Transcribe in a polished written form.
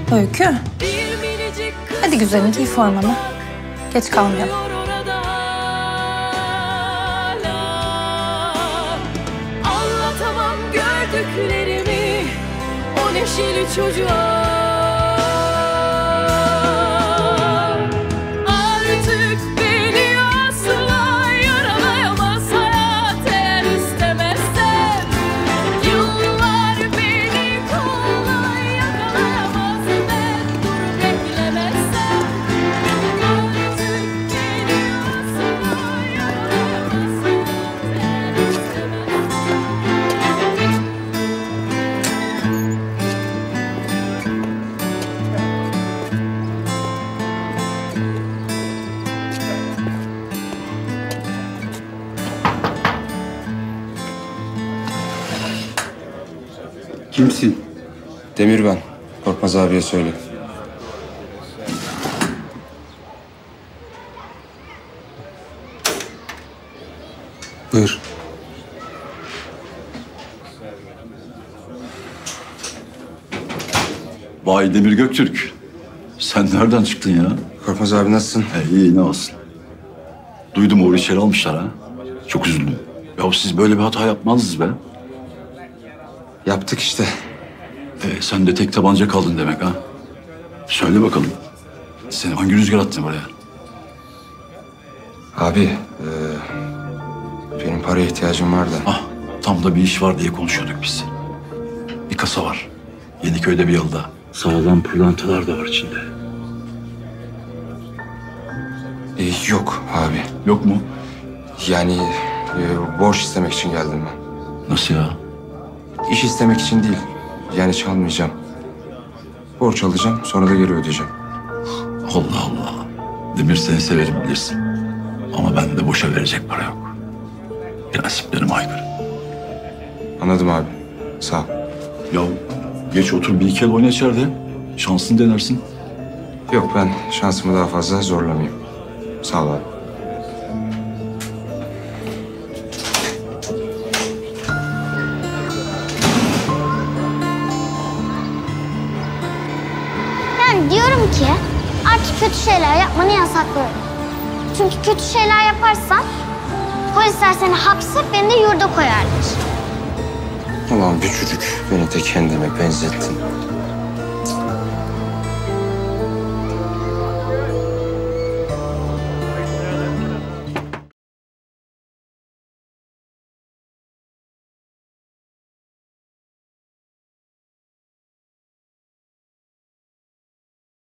Öykü. Hadi güzelim, giy formanı. Geç kalmayalım. Anlatamam gördüklerimi o neşeli çocuğa. Artık beni asla yaralayamaz hayat eğer istemezsem. Yıllar beni kolay yakalayamaz ben durup beklemezsem. Artık beni asla yaralayamaz hayat eğer istemezsem. Kimsin? Demir ben. Korkmaz abiye söyle. Buyur. Vay Demir Göktürk. Sen nereden çıktın ya? Korkmaz abi nasılsın? İyi ne olsun. Duydum Uğur'u içeri almışlar ha. Çok üzüldüm. Ya siz böyle bir hata yapmazdınız be. Yaptık işte. Sen de tek tabanca kaldın demek ha. Söyle bakalım. Seni hangi rüzgar attı buraya? Abi, benim paraya ihtiyacım var da. Ah, tam da bir iş var diye konuşuyorduk biz. Bir kasa var. Yeniköy'de bir yılda. Sağlam pırlantalar da var içinde. Yok abi. Yok mu? Yani borç istemek için geldim ben. Nasıl ya? İş istemek için değil. Yani çalmayacağım. Borç alacağım, sonra da geri ödeyeceğim. Allah Allah. Demir seni severim bilirsin. Ama bende boşa verecek para yok. Prensiplerime aykırı. Anladım abi. Sağ ol. Ya geç otur bir iki el oyna içeride. Şansını denersin. Yok ben şansımı daha fazla zorlamayayım. Sağ ol abi. Ben diyorum ki artık kötü şeyler yapmanı yasaklıyorum. Çünkü kötü şeyler yaparsan polisler seni hapse, beni de yurda koyarlar. Ulan bir çocuk, beni de kendime benzettin.